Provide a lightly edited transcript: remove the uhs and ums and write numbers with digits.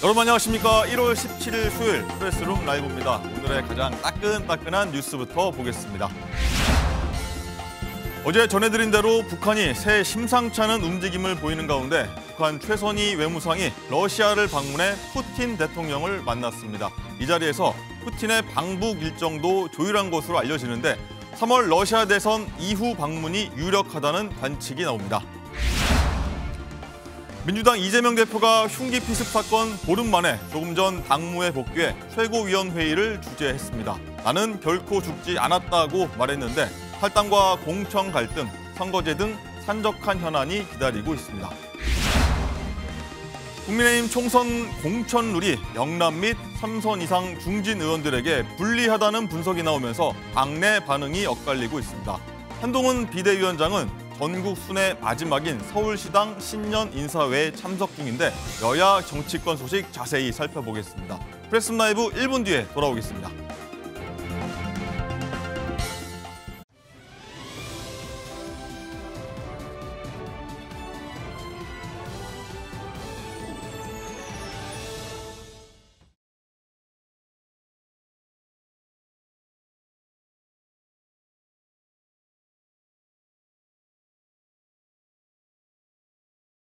여러분 안녕하십니까. 1월 17일 수요일 프레스룸 라이브입니다. 오늘의 가장 따끈따끈한 뉴스부터 보겠습니다. 어제 전해드린 대로 북한이 새 심상치 않은 움직임을 보이는 가운데 북한 최선희 외무상이 러시아를 방문해 푸틴 대통령을 만났습니다. 이 자리에서 푸틴의 방북 일정도 조율한 것으로 알려지는데 3월 러시아 대선 이후 방문이 유력하다는 관측이 나옵니다. 민주당 이재명 대표가 흉기 피습 사건 보름 만에 조금 전 당무에 복귀해 최고위원회의를 주재했습니다. 나는 결코 죽지 않았다고 말했는데 탈당과 공청 갈등, 선거제 등 산적한 현안이 기다리고 있습니다. 국민의힘 총선 공천룰이 영남 및 3선 이상 중진 의원들에게 불리하다는 분석이 나오면서 당내 반응이 엇갈리고 있습니다. 한동훈 비대위원장은 전국 순회 마지막인 서울시당 신년 인사회에 참석 중인데 여야 정치권 소식 자세히 살펴보겠습니다. 프레스룸 라이브 1분 뒤에 돌아오겠습니다.